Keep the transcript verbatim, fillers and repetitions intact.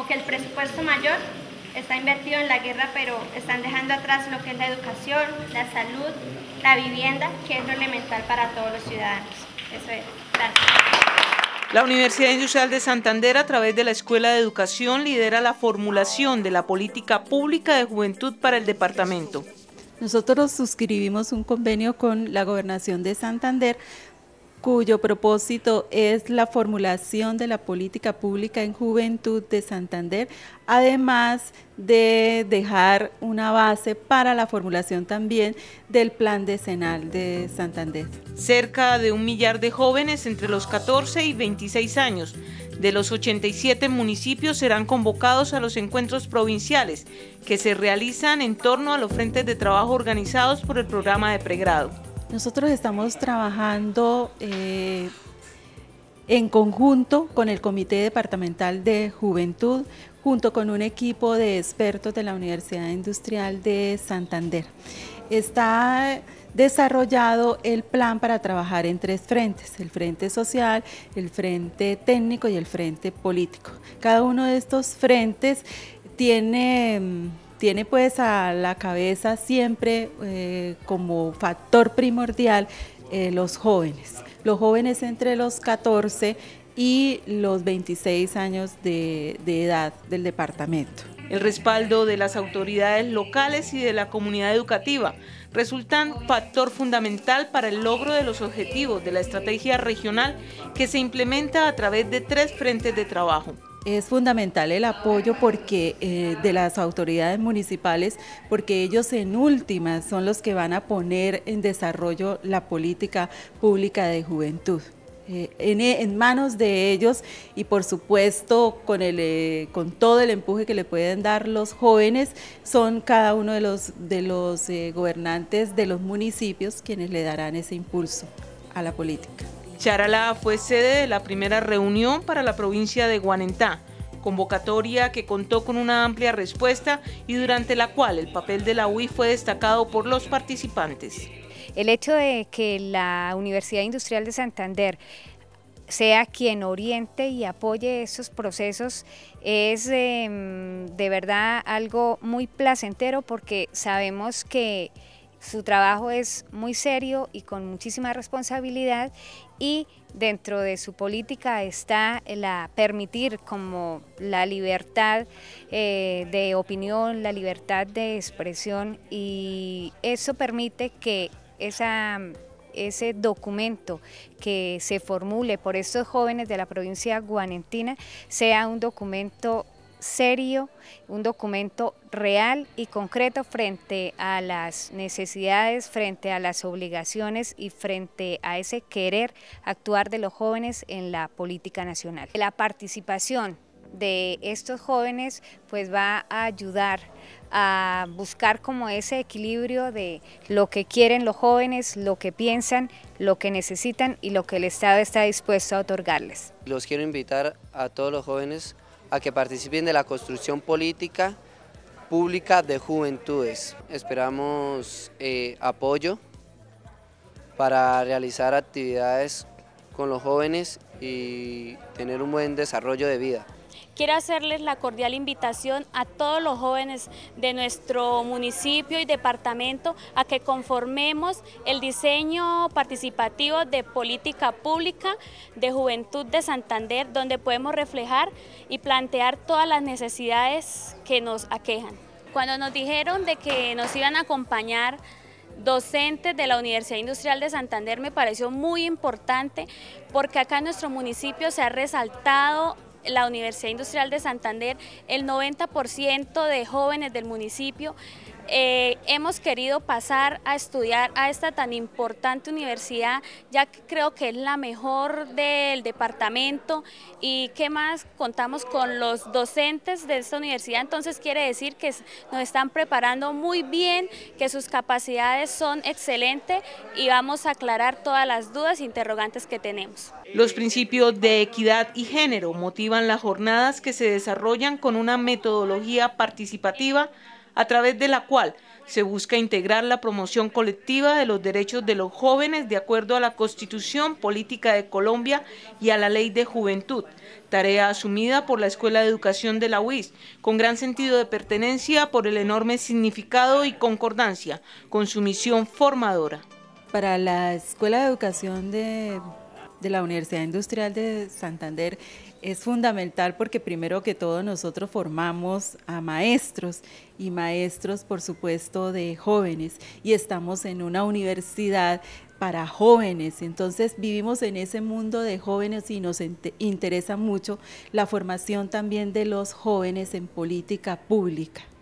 como que el presupuesto mayor está invertido en la guerra, pero están dejando atrás lo que es la educación, la salud, la vivienda, que es lo elemental para todos los ciudadanos. Eso es. Gracias. La Universidad Industrial de Santander, a través de la Escuela de Educación, lidera la formulación de la política pública de juventud para el departamento. Nosotros suscribimos un convenio con la Gobernación de Santander, cuyo propósito es la formulación de la política pública en juventud de Santander, además de dejar una base para la formulación también del plan decenal de Santander. Cerca de un millar de jóvenes entre los catorce y veintiséis años de los ochenta y siete municipios serán convocados a los encuentros provinciales que se realizan en torno a los frentes de trabajo organizados por el programa de pregrado. Nosotros estamos trabajando eh, en conjunto con el Comité Departamental de Juventud, junto con un equipo de expertos de la Universidad Industrial de Santander. Está desarrollado el plan para trabajar en tres frentes: el frente social, el frente técnico y el frente político. Cada uno de estos frentes tiene... Tiene pues a la cabeza siempre eh, como factor primordial eh, los jóvenes, los jóvenes entre los catorce y los veintiséis años de, de edad del departamento. El respaldo de las autoridades locales y de la comunidad educativa resultan factor fundamental para el logro de los objetivos de la estrategia regional que se implementa a través de tres frentes de trabajo. Es fundamental el apoyo porque, eh, de las autoridades municipales, porque ellos en últimas son los que van a poner en desarrollo la política pública de juventud. Eh, en, en manos de ellos y por supuesto con, el, eh, con todo el empuje que le pueden dar los jóvenes, son cada uno de los, de los eh, gobernantes de los municipios quienes le darán ese impulso a la política. Charalá fue sede de la primera reunión para la provincia de Guanentá, convocatoria que contó con una amplia respuesta y durante la cual el papel de la U I fue destacado por los participantes. El hecho de que la Universidad Industrial de Santander sea quien oriente y apoye esos procesos es eh, de verdad algo muy placentero, porque sabemos que su trabajo es muy serio y con muchísima responsabilidad, y dentro de su política está la permitir como la libertad eh, de opinión, la libertad de expresión, y eso permite que esa, ese documento que se formule por estos jóvenes de la provincia guanentina sea un documento serio, un documento real y concreto frente a las necesidades, frente a las obligaciones y frente a ese querer actuar de los jóvenes en la política nacional. La participación de estos jóvenes pues va a ayudar a buscar como ese equilibrio de lo que quieren los jóvenes, lo que piensan, lo que necesitan y lo que el Estado está dispuesto a otorgarles. Los quiero invitar a todos los jóvenes a que participen de la construcción política pública de juventudes. Esperamos eh, apoyo para realizar actividades con los jóvenes y tener un buen desarrollo de vida. Quiero hacerles la cordial invitación a todos los jóvenes de nuestro municipio y departamento a que conformemos el diseño participativo de política pública de juventud de Santander, donde podemos reflejar y plantear todas las necesidades que nos aquejan. Cuando nos dijeron de que nos iban a acompañar docentes de la Universidad Industrial de Santander, me pareció muy importante, porque acá en nuestro municipio se ha resaltado la Universidad Industrial de Santander, el noventa por ciento de jóvenes del municipio eh, hemos querido pasar a estudiar a esta tan importante universidad, ya que creo que es la mejor del departamento, y qué más, contamos con los docentes de esta universidad, entonces quiere decir que nos están preparando muy bien, que sus capacidades son excelentes y vamos a aclarar todas las dudas e interrogantes que tenemos. Los principios de equidad y género motivan las jornadas que se desarrollan con una metodología participativa a través de la cual se busca integrar la promoción colectiva de los derechos de los jóvenes de acuerdo a la Constitución Política de Colombia y a la Ley de Juventud, tarea asumida por la Escuela de Educación de la U I S, con gran sentido de pertenencia por el enorme significado y concordancia con su misión formadora. Para la Escuela de Educación de, de la Universidad Industrial de Santander es fundamental porque primero que todo nosotros formamos a maestros y maestros por supuesto de jóvenes y estamos en una universidad para jóvenes, entonces vivimos en ese mundo de jóvenes y nos interesa mucho la formación también de los jóvenes en política pública.